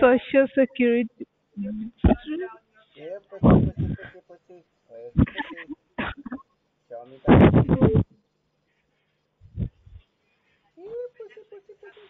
Social Security. Yeah, pussy, pussy, pussy, pussy. Where's the pussy? Show me the pussy. Yeah, pussy, pussy, pussy.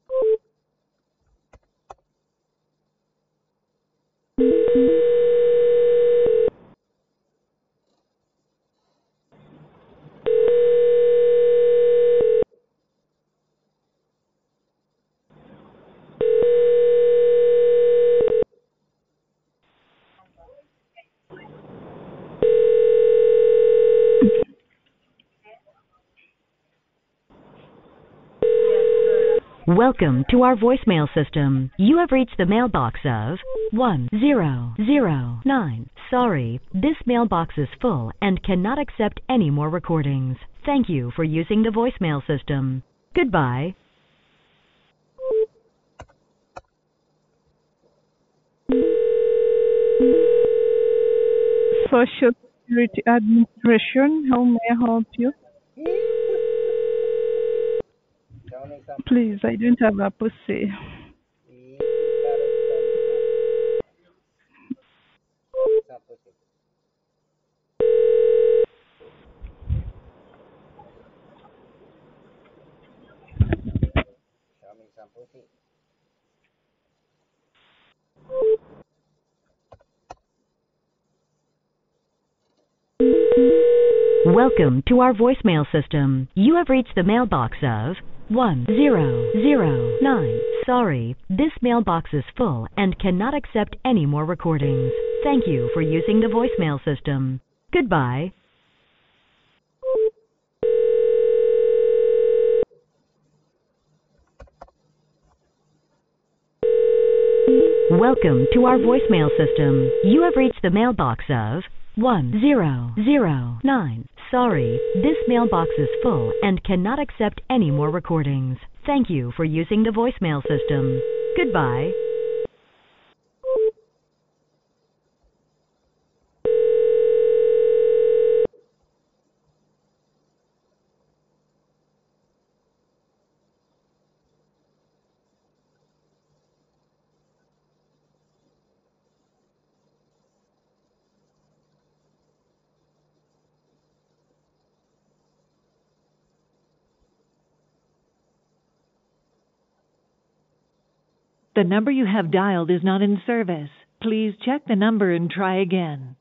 Welcome to our voicemail system. You have reached the mailbox of 1009. Sorry, this mailbox is full and cannot accept any more recordings. Thank you for using the voicemail system. Goodbye. Social Security Administration. How may I help you? Yeah, pussy, pussy, pussy, pussy. Show me some Please, pussy. I don't have a pussy. Yeah, you gotta show me some. Show me some pussy. Show me some pussy. Welcome to our voicemail system. You have reached the mailbox of 1009. Sorry, this mailbox is full and cannot accept any more recordings. Thank you for using the voicemail system. Goodbye. Welcome to our voicemail system. You have reached the mailbox of 1009. Sorry, this mailbox is full and cannot accept any more recordings. Thank you for using the voicemail system. Goodbye. The number you have dialed is not in service. Please check the number and try again.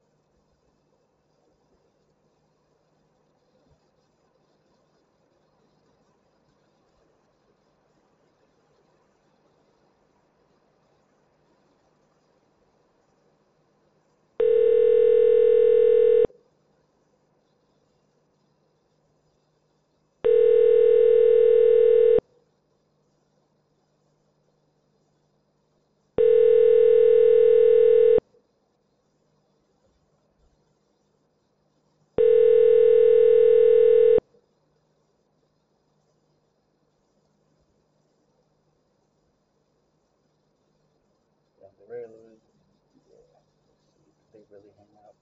Yeah, yeah. They really hang out.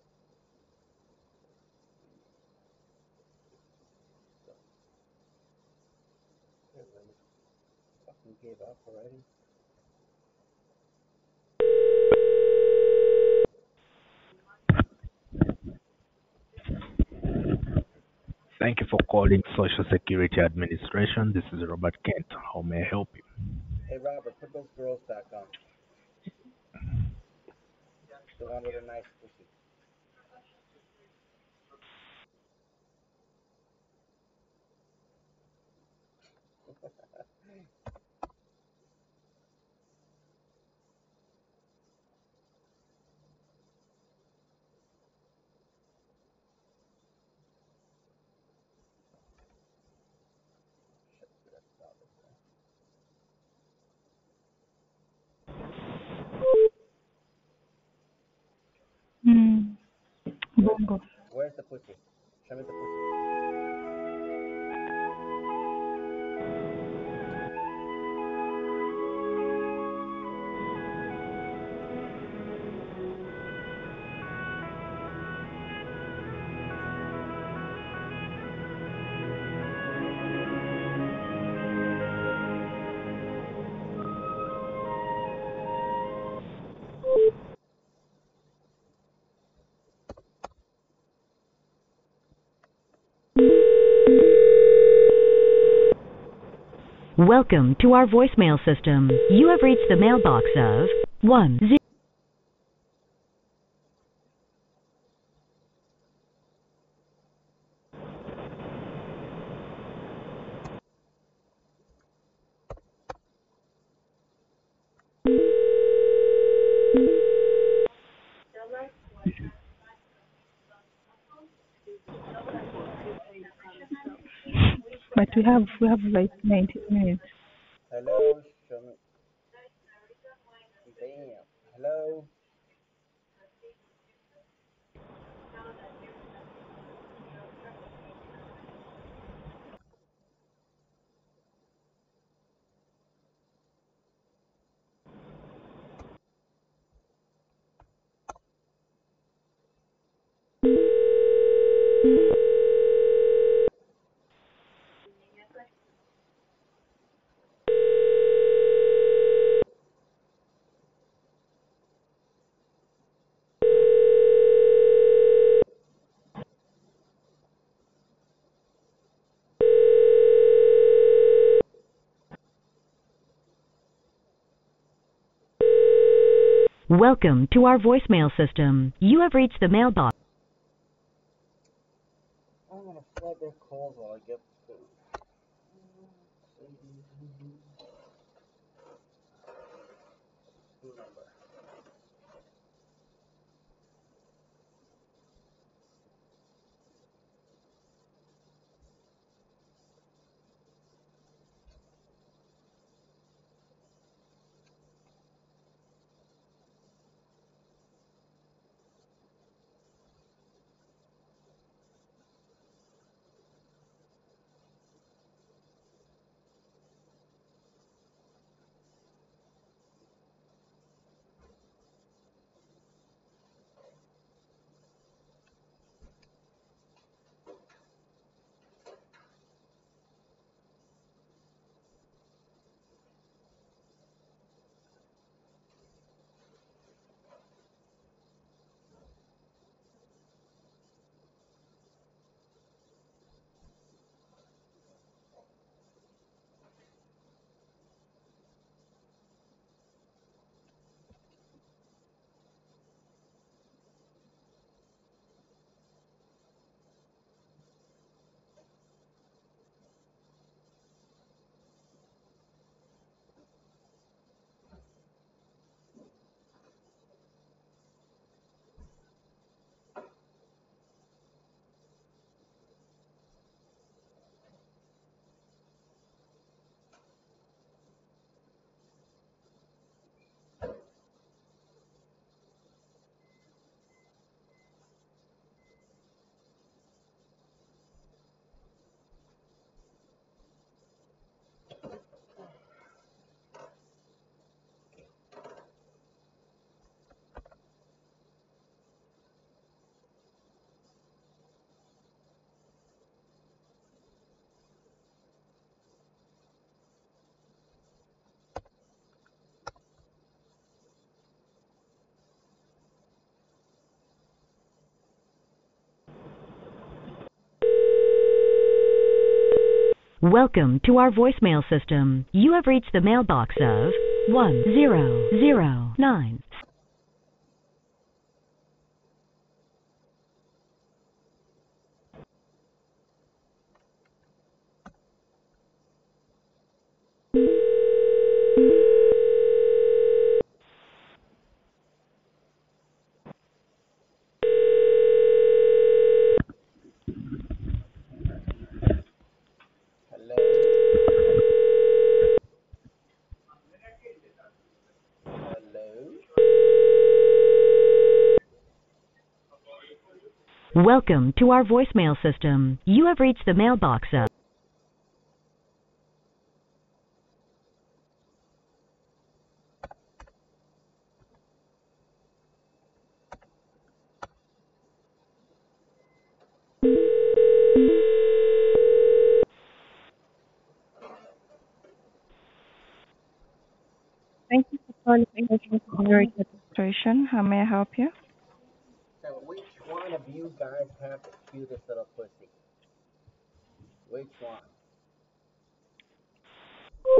So, they really fucking gave up already. Thank you for calling Social Security Administration. This is Robert Kent. How may I help you? Hey, Robert, put those girls back on. The one with a nice pussy. Shit, that's stop it, man. Hmm. Where's Bongo. Where's the pussy? Show me the pussy. Welcome to our voicemail system. You have reached the mailbox of 10. But we have like 19 minutes. Hello, show me. Damn. Hello. Welcome to our voicemail system. You have reached the mailbox. I'm gonna flood their calls while I get food. Number. Welcome to our voicemail system. You have reached the mailbox of 1009. Hello. Hello. Welcome to our voicemail system. You have reached the mailbox of. Thank you for calling Social Security Administration. How may I help you? So which one of you guys have the cutest little pussy? Which one?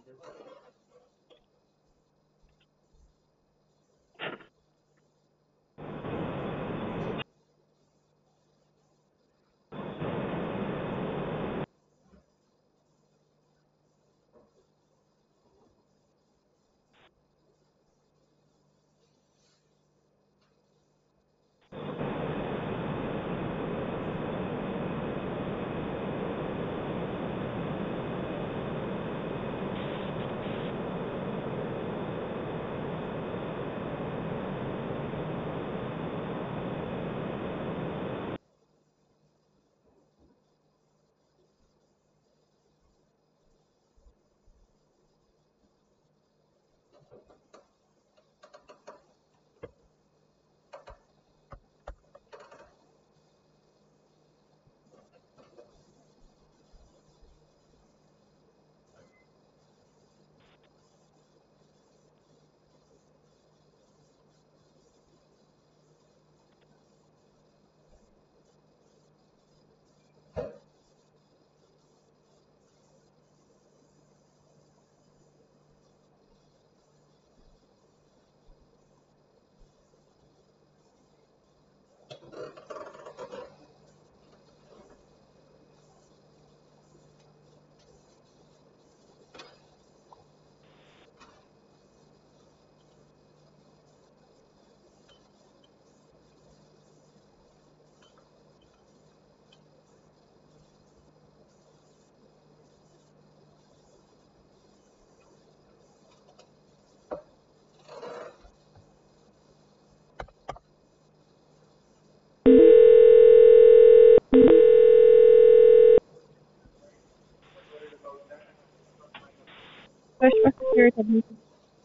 Social Security Administration,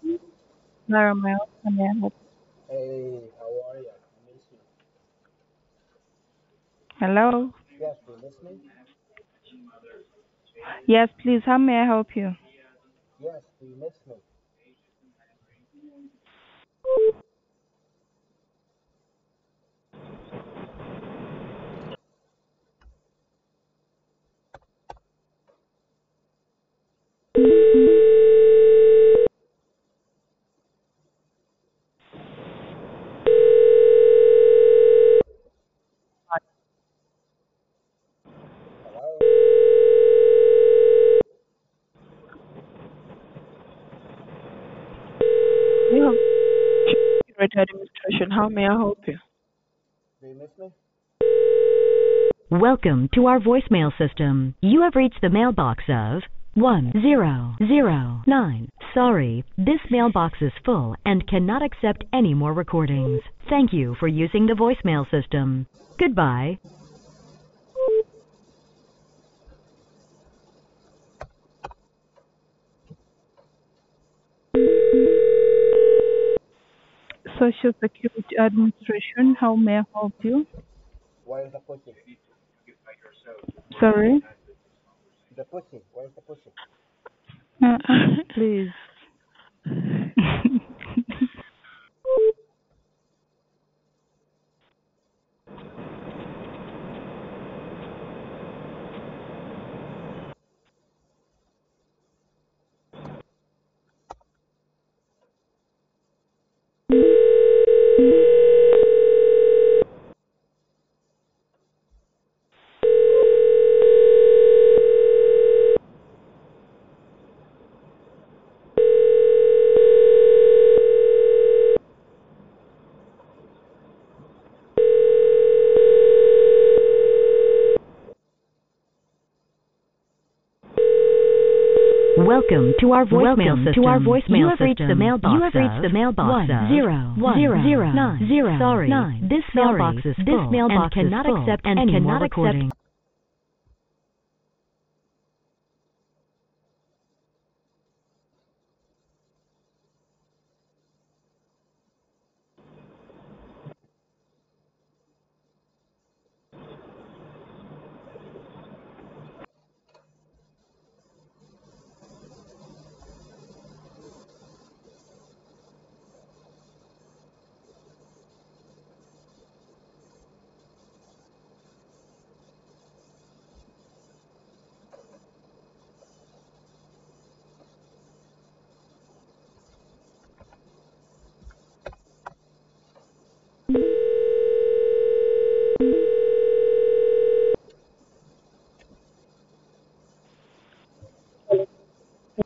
Lara Miles, how may I help Hey, how are ya? I miss you. you? Hello? Yes, do you miss me? Yes, please, how may I help you? Yes, do you miss me? Hello? You have Security Administration, how may I help you? Do you miss me? Welcome to our voicemail system. You have reached the mailbox of 1009. Sorry, this mailbox is full and cannot accept any more recordings. Thank you for using the voicemail system. Goodbye. Social Security Administration, how may I help you? Where's the pussy? Sorry? The pussy. Where's the pussy? Please. Welcome to our voicemail system. You have reached the mailbox. You have reached the mailbox of 1009. Sorry, this mailbox is full and cannot accept any more recordings.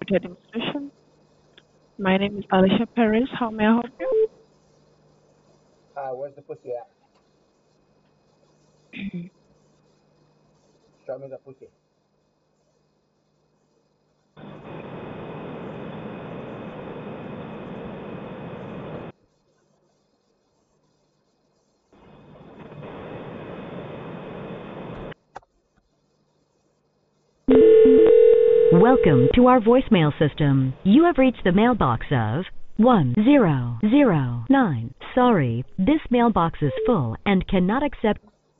Security Administration. My name is Alicia Perez. How may I help you? Where's the pussy at? Show me the pussy. Welcome to our voicemail system. You have reached the mailbox of 1009. Sorry, this mailbox is full and cannot accept.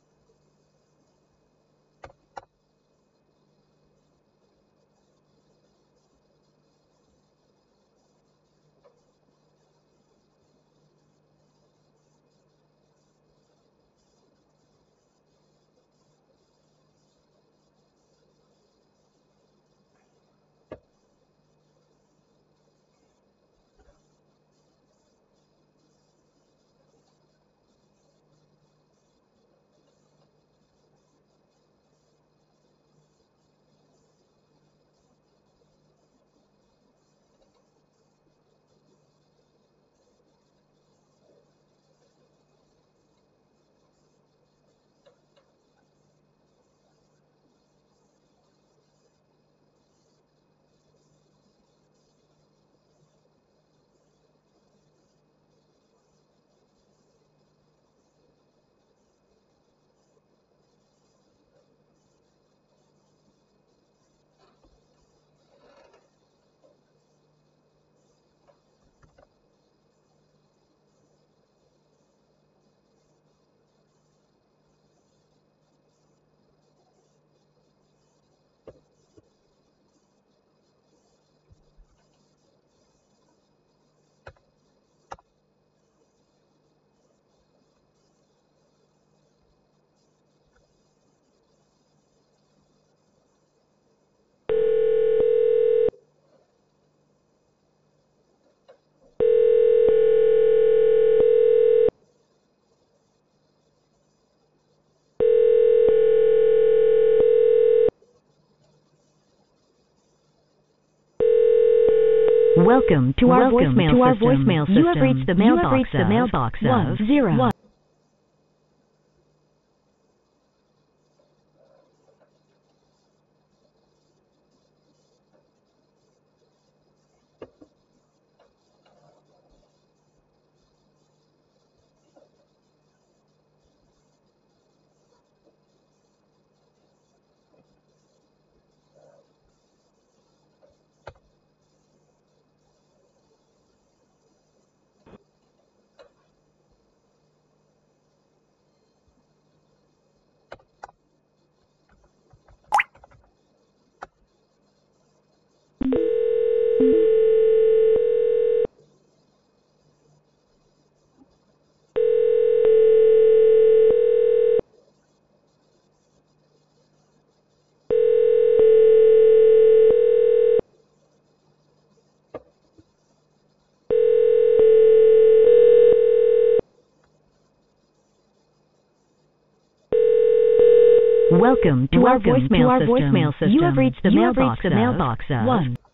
Welcome to our voicemail system. You have reached the mailbox of 1. Welcome to our voicemail system. You have reached the mailbox of 1.